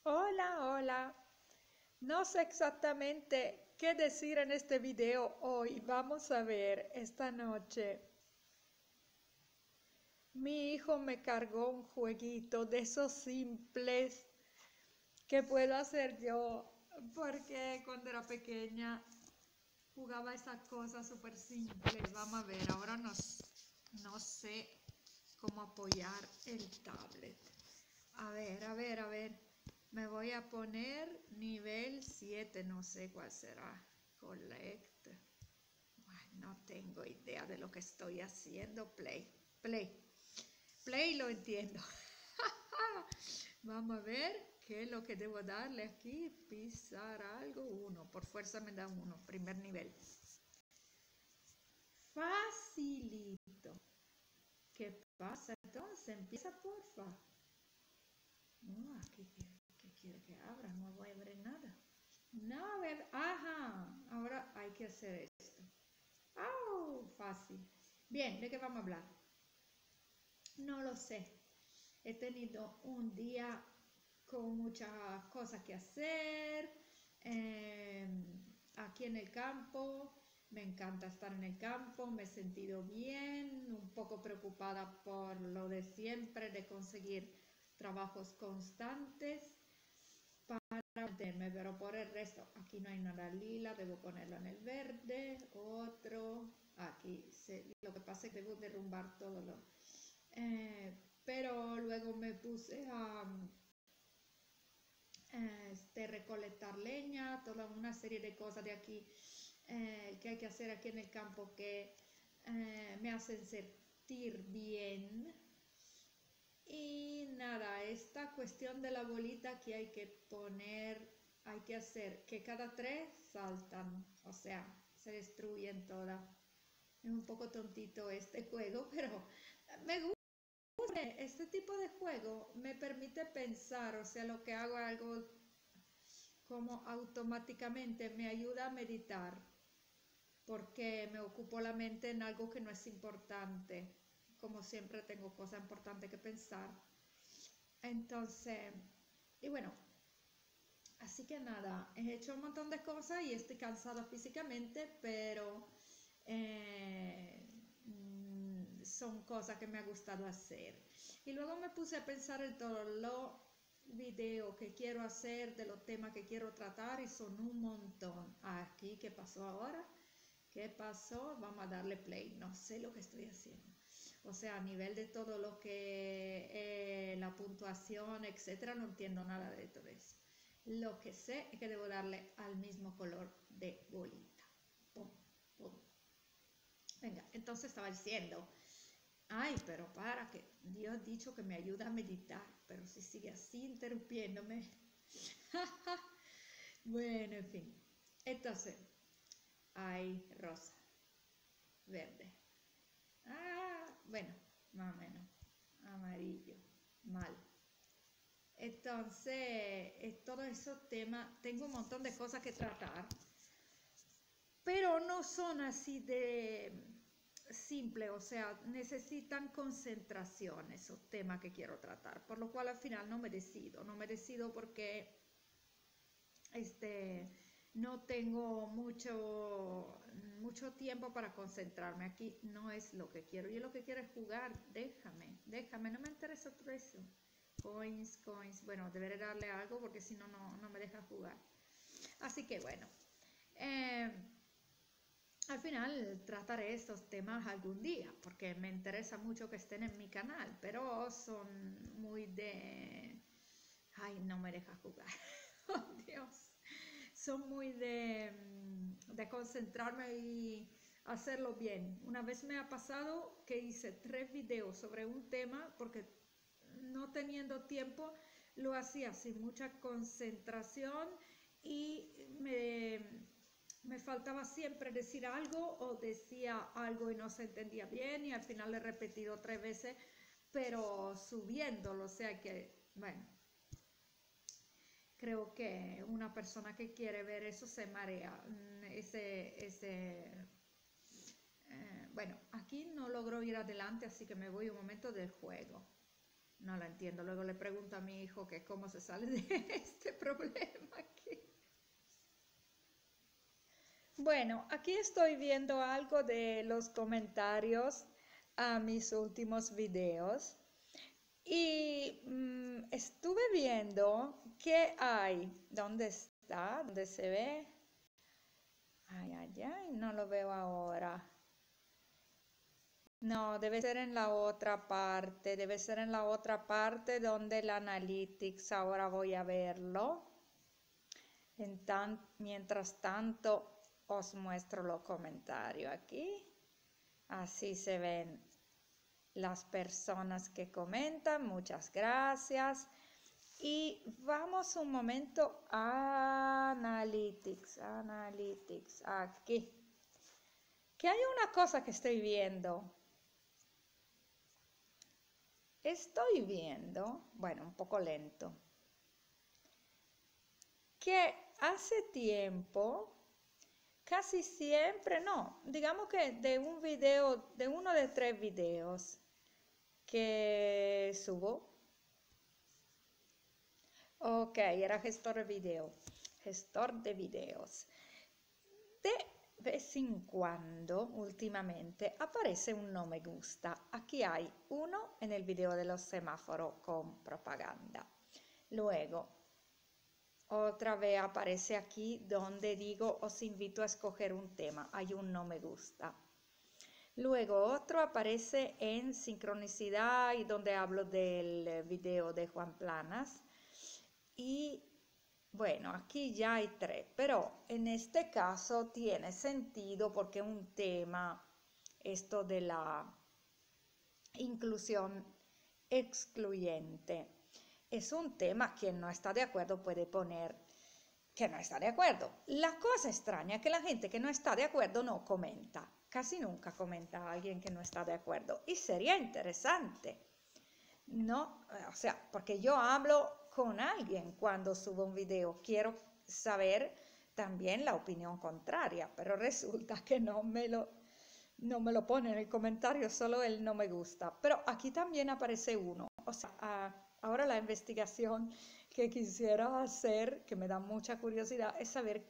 Hola, hola. No sé exactamente qué decir en este video hoy. Vamos a ver esta noche. Mi hijo me cargó un jueguito de esos simples que puedo hacer yo porque cuando era pequeña jugaba esas cosas súper simples. Vamos a ver, ahora no sé cómo apoyar el tablet. A ver. Me voy a poner nivel 7, no sé cuál será. Collect. Ay, no tengo idea de lo que estoy haciendo. Play. Play lo entiendo. Vamos a ver qué es lo que debo darle aquí. Pisar algo. Uno. Por fuerza me da uno. Primer nivel. Facilito. ¿Qué pasa entonces? Empieza porfa. No, aquí ¿qué quiere que abra? No voy a abrir nada. No, a ver, ajá, ahora hay que hacer esto. ¡Oh! Fácil. Bien, ¿de qué vamos a hablar? No lo sé. He tenido un día con muchas cosas que hacer. eh, Aquí en el campo, me encanta estar en el campo, me he sentido bien, un poco preocupada por lo de siempre, de conseguir trabajos constantes para meterme, pero por el resto, aquí no hay nada lila, debo ponerlo en el verde, otro, aquí, lo que pasa es que debo derrumbar todo lo... eh, pero luego me puse a recolectar leña, toda una serie de cosas de aquí que hay que hacer aquí en el campo que me hacen sentir bien. Y nada, esta cuestión de la bolita que hay que poner, hay que hacer que cada tres saltan, o sea, se destruyen todas. Es un poco tontito este juego, pero me gusta. Este tipo de juego me permite pensar, o sea, lo que hago es algo como automáticamente me ayuda a meditar, porque me ocupo la mente en algo que no es importante. Como siempre tengo cosas importantes que pensar. Entonces, y bueno, así que nada, he hecho un montón de cosas y estoy cansada físicamente, pero son cosas que me ha gustado hacer. Y luego me puse a pensar en todos los videos que quiero hacer, de los temas que quiero tratar, y son un montón. Aquí, ¿qué pasó ahora? ¿Qué pasó? Vamos a darle play. No sé lo que estoy haciendo. O sea, a nivel de todo lo que la puntuación, etcétera, no entiendo nada de todo eso. Lo que sé es que debo darle al mismo color de bolita. Pum, pum. Venga, entonces estaba diciendo, ay, pero para que Dios ha dicho que me ayuda a meditar, pero si sigue así interrumpiéndome. Bueno, en fin. Entonces, hay rosa, verde. Ah, bueno, más o menos. Amarillo, mal. Entonces, todos esos temas, tengo un montón de cosas que tratar, pero no son así de simple, o sea, necesitan concentración esos temas que quiero tratar, por lo cual al final no me decido porque este, no tengo mucho tiempo para concentrarme. Aquí no es lo que quiero. Yo lo que quiero es jugar. Déjame, no me interesa todo eso. Coins. Bueno, deberé darle algo porque si no, no me deja jugar. Así que bueno, eh, al final trataré estos temas algún día porque me interesa mucho que estén en mi canal, pero son muy de... Ay, no me deja jugar. Oh, Dios. Son muy de concentrarme y hacerlo bien. Una vez me ha pasado que hice 3 videos sobre un tema porque no teniendo tiempo lo hacía sin mucha concentración y me faltaba siempre decir algo o decía algo y no se entendía bien y al final lo he repetido 3 veces pero subiéndolo, o sea que, bueno, creo que una persona que quiere ver eso se marea. Bueno, aquí no logro ir adelante, así que me voy un momento del juego. No lo entiendo. Luego le pregunto a mi hijo que cómo se sale de este problema aquí. Bueno, aquí estoy viendo algo de los comentarios a mis últimos videos y estuve viendo qué hay. ¿Dónde está? ¿Dónde se ve? Ay, ay, ay, no lo veo ahora. No, debe ser en la otra parte, debe ser en la otra parte donde el Analytics, ahora voy a verlo. Mientras tanto, os muestro los comentarios aquí. Así se ven las personas que comentan, muchas gracias. Y vamos un momento a Analytics, aquí. Que hay una cosa que estoy viendo. Estoy viendo, bueno, un poco lento, que hace tiempo, casi siempre, no, digamos que de un video, de uno de 3 videos que subo, ok, era gestor de videos. De vez en cuando, últimamente, aparece un no me gusta. Aquí hay uno en el video de los semáforos con propaganda. Luego, otra vez aparece aquí donde digo, os invito a escoger un tema. Hay un no me gusta. Luego otro aparece en sincronicidad y donde hablo del video de Juan Planas. Y bueno, aquí ya hay 3, pero en este caso tiene sentido porque es un tema, esto de la inclusión excluyente. Es un tema, quien no está de acuerdo puede poner que no está de acuerdo. La cosa extraña es que la gente que no está de acuerdo no comenta. Casi nunca comenta a alguien que no está de acuerdo. Y sería interesante, ¿no? O sea, porque yo hablo con alguien cuando subo un video. Quiero saber también la opinión contraria, pero resulta que no me lo pone en el comentario, solo el no me gusta. Pero aquí también aparece uno. O sea, ahora la investigación que quisiera hacer, que me da mucha curiosidad, es saber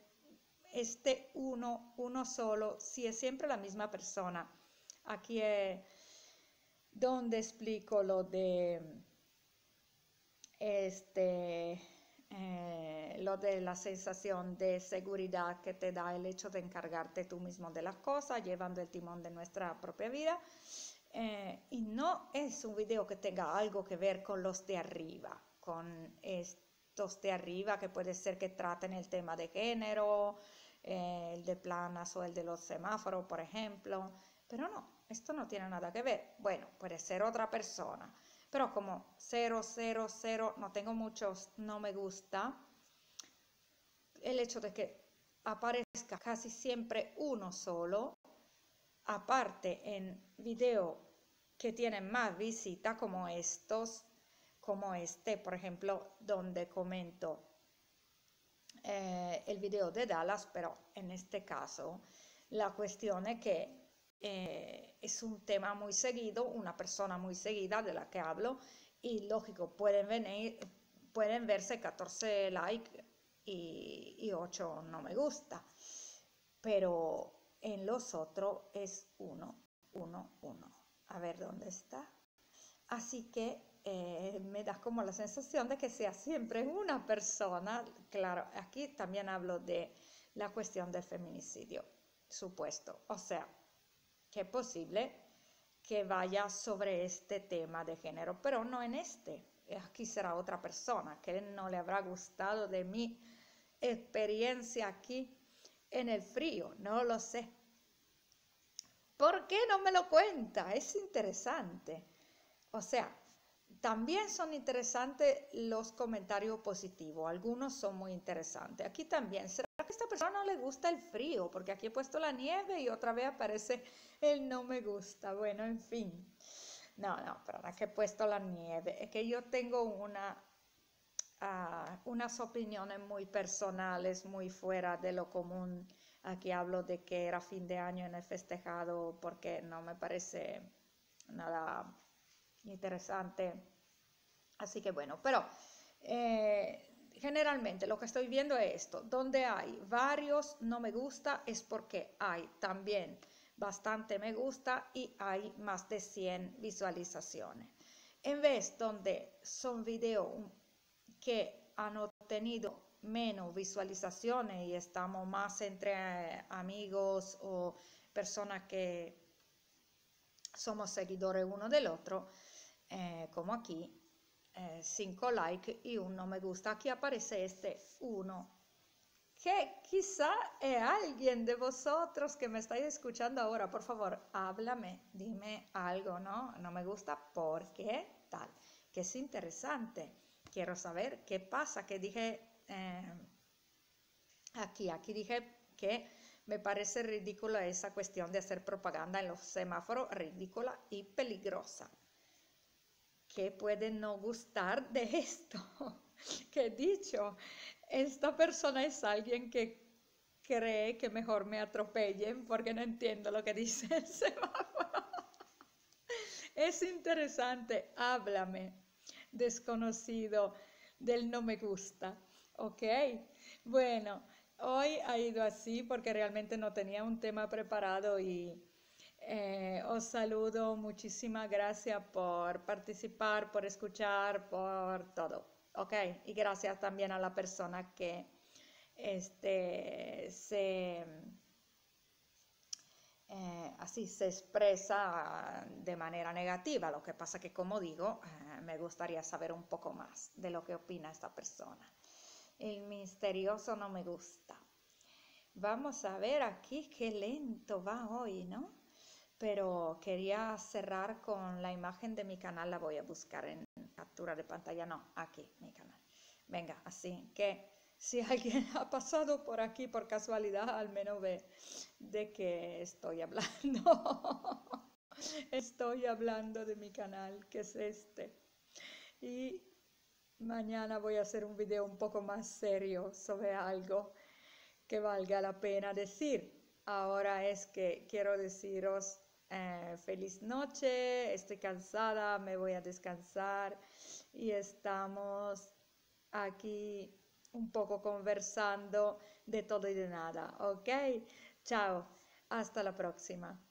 uno solo, si es siempre la misma persona. Aquí es donde explico lo de lo de la sensación de seguridad que te da el hecho de encargarte tú mismo de las cosas, llevando el timón de nuestra propia vida. Y no es un video que tenga algo que ver con los de arriba, con estos de arriba que puede ser que traten el tema de género, el de Planas o el de los semáforos, por ejemplo. Pero no, esto no tiene nada que ver. Bueno, puede ser otra persona. Pero como 0, 0, 0, no tengo muchos no me gusta, el hecho de que aparezca casi siempre uno solo, aparte en video que tienen más visita como estos, como este, por ejemplo, donde comento el video de Dallas, pero en este caso la cuestión es que es un tema muy seguido, una persona muy seguida de la que hablo y lógico, pueden verse 14 likes y 8 no me gusta, pero en los otros es 1, 1, 1. A ver dónde está. Así que me da como la sensación de que sea siempre una persona. Claro, aquí también hablo de la cuestión del feminicidio, supuesto. O sea, que es posible que vaya sobre este tema de género, pero no en este. Aquí será otra persona que no le habrá gustado de mi experiencia aquí en el frío, no lo sé. ¿Por qué no me lo cuenta? Es interesante. O sea, también son interesantes los comentarios positivos, algunos son muy interesantes. Aquí también, ¿será que a esta persona no le gusta el frío? Porque aquí he puesto la nieve y otra vez aparece el no me gusta. Bueno, en fin. No, pero ahora que he puesto la nieve, es que yo tengo unas opiniones muy personales, muy fuera de lo común. Aquí hablo de que era fin de año en el festejado porque no me parece nada interesante Así que bueno, pero generalmente lo que estoy viendo es esto, donde hay varios no me gusta es porque hay también bastante me gusta y hay más de 100 visualizaciones. En vez donde son videos que han obtenido menos visualizaciones y estamos más entre amigos o personas que somos seguidores uno del otro, como aquí, 5 likes y un no me gusta. Aquí aparece este 1, que quizá es alguien de vosotros que me estáis escuchando ahora. Por favor, háblame, dime algo, ¿no? No me gusta, ¿por qué tal? Que es interesante. Quiero saber qué pasa, que dije aquí dije que me parece ridícula esa cuestión de hacer propaganda en los semáforos, ridícula y peligrosa. ¿Qué puede no gustar de esto? Que he dicho, esta persona es alguien que cree que mejor me atropellen porque no entiendo lo que dice el semáforo. Es interesante, háblame, desconocido del no me gusta, ¿ok? Bueno, hoy ha ido así porque realmente no tenía un tema preparado y os saludo, muchísimas gracias por participar, por escuchar, por todo, ¿ok? Y gracias también a la persona que se así se expresa de manera negativa. Lo que pasa que, como digo, me gustaría saber un poco más de lo que opina esta persona. El misterioso no me gusta. Vamos a ver aquí qué lento va hoy, ¿no? Pero quería cerrar con la imagen de mi canal, la voy a buscar en captura de pantalla, no, aquí, mi canal. Venga, así que si alguien ha pasado por aquí por casualidad, al menos ve de qué estoy hablando. Estoy hablando de mi canal, que es este. Y mañana voy a hacer un video un poco más serio sobre algo que valga la pena decir. Ahora es que quiero deciros feliz noche, estoy cansada, me voy a descansar y estamos aquí un poco conversando de todo y de nada, ¿ok? Chao, hasta la próxima.